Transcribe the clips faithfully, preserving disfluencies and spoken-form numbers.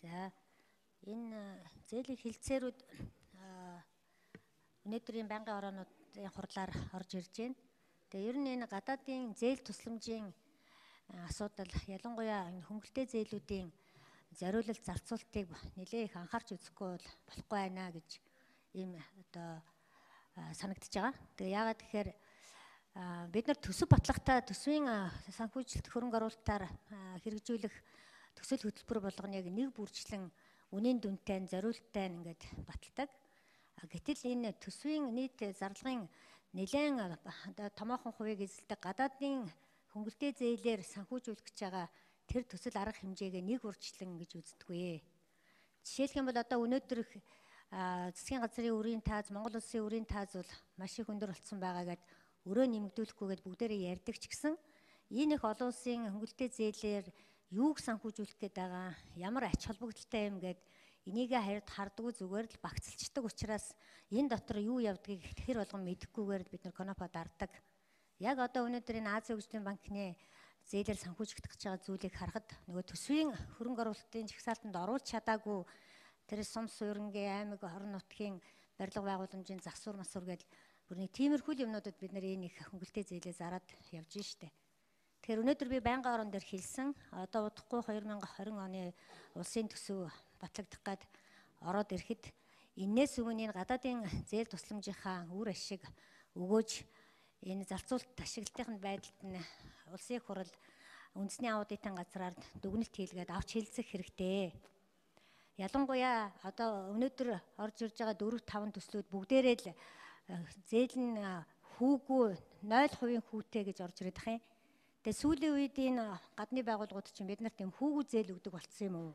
За энэ зээлийн хилцээрүүд өнөөдрийн байнгын ороонуудын хурлаар орж ирж байна. Тэгээ ер нь энэ гадаадын зээл тусламжийн асуудал ялангуяа энэ хөнгөлтэй зээлүүдийн зориулалт зарцуултыг нэлээд их анхаарч үзэхгүй бол болохгүй байна гэж ийм одоо санагдаж байгаа. Тэгээ яагаад гэхээр бид нар төсөв батлагтаа төсвийн санхүүжилт хөрөнгө оруулалтаар хэрэгжүүлэх төсөл хөтөлбөр болгоныг нэг бүрчлэн үнийн дүнтэй зориулттай ингээд баталдаг. Гэтэл энэ төсвийн нийт зарлагын нэлээд томоохон хувийг эзэлдэг гадаадын хөнгөлтэй зээлээр санхүүжүүлэх гэж байгаа тэр төсөл арга хэмжээгээ нэг үржлэн гэж үздэггүй. Жишээлх юм бол одоо өнөөдөр засгийн газрын үрийн тааз, Монгол улсын үрийн тааз бол маш их өндөр болсон байгаагээд өрөө нэмэгдүүлэхгүйгээд бүгдээрээ ярьдаг ч гэсэн энэ их олон улсын хөнгөлтэй зээлээр юуг санхүүжүүлэх гээд байгаа, ямар ач холбогдолтой юм гээд энийгээ хард хардггүй зүгээр л багцалчдаг учраас энэ дотор юу явдгийг тэр болгон мэдэхгүйгээр бид нар Конопо дарддаг. Яг одоо өнөөдөр энэ Азийн хөгжлийн банкны зээлээр санхүүжигдэх гэж байгаа зүйлийг харахад нөгөө төсвийн хөрөнгө оруулалтын жагсаалтанд оруулж чадаагүй тэр сум суурингийн аймаг орон нутгийн барилга байгууламжийн засвар масвар гэдэг бүр нэг тиймэрхүү юмнуудад бид нар энэ их хөнгөлтэй зээлээ зараад явж штэ. Тэгэхээр өнөөдөр би байнгын орон дээр хэлсэн одоо удахгүй хоёр мянган хорин оны улсын төсөв батлагдах гад ороод ирэхэд энээс өмнө энэ гадаадын зээл тусламжийнхаа үр ашиг өгөөж энэ зарцуулалт ашиглалтын байдалд нь улсын хурал үндэсний аудитын газраар дүгнэлт хийлгээд авч хэлцэх хэрэгтэй. Ялангуяа одоо өнөөдөр орж ирж байгаа дөрөв таван төслүүд бүгдээрээ л зээл нь хүүгүй нуль хувийн хүүтэй гэж орж ирээд байгаа юм. Тэгээ сүүлийн үед энэ гадны байгууллагууд чинь бид нарт юм хүүгүй зээл өгдөг болцсон юм уу?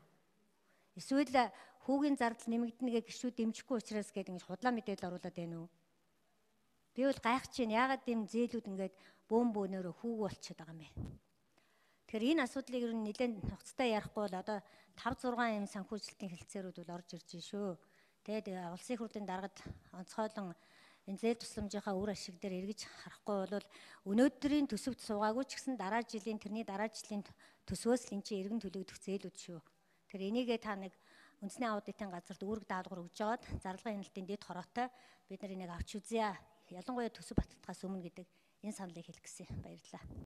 Эсвэл хүүгийн зардал нэмэгдэнэ гэж гişүүд дэмжихгүй учраас гээд ингэж худлаа мэдээлэл оруулаад байна уу? Би бол гайхаж байна. Яагаад ийм зээлүүд ингээд бөөм бөөнөөрөө хүүгүй болчиход байгаа юм бэ? Тэгэхээр энэ асуудлыг ер нь нэлээд нухацтай ярихгүй бол одоо тав зургаан юм санхүүжилтийн хэлцээрүүд бол орж ирж байна шүү. Тэгээд улсын хурлын даргад онцгойлон энэ зээл тусламжийнхаа үр ашиг дээр эргэж харахгүй бол өнөөдрийн төсөвт суугаагүй ч гэсэн дараа жилийн тэрний дараа жилийн төсвөөс л эн чинь эргэн төлөгдөх зээлүүд шүү. Тэгэхээр энийгээ та нэг үндэсний аудитын газарт үүрэг даалгавар өгж жоод зарлагын хяналтын дэд хороотой бид нар энийг авч үзье. Ялангуяа төсөв баталгахаас өмнө гэдэг энэ саналыг хэлэх гэсэн. Баярлалаа.